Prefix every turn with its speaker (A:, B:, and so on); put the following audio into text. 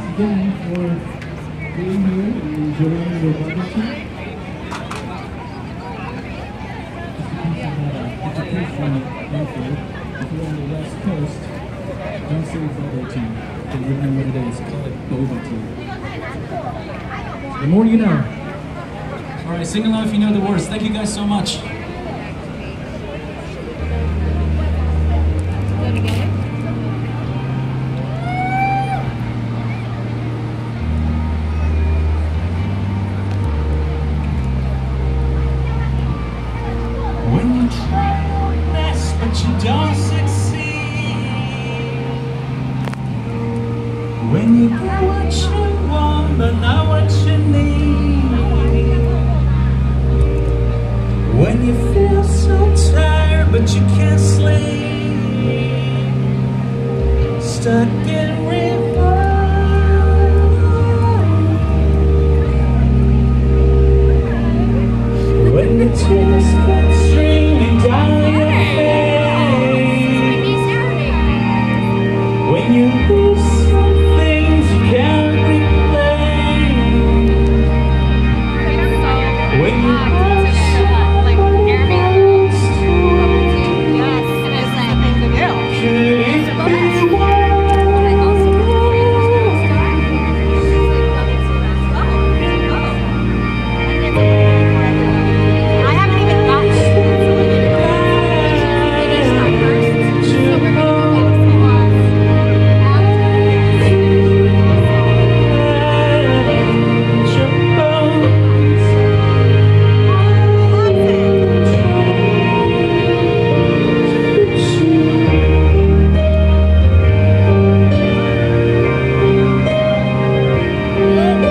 A: again for being here and enjoying your Bubba Tea. Educational info. If you're on the West Coast, don't say Bubba Tea. Because you know what it is. Call it Bubba Tea. The more you know.
B: All right, sing along if you know the words. Thank you guys so much.
C: When you try your best but you don't succeed, when you get what you want but not what you need, when you feel so tired but you can't sleep, stuck in reverse, when the tears come streaming down your face, when you lose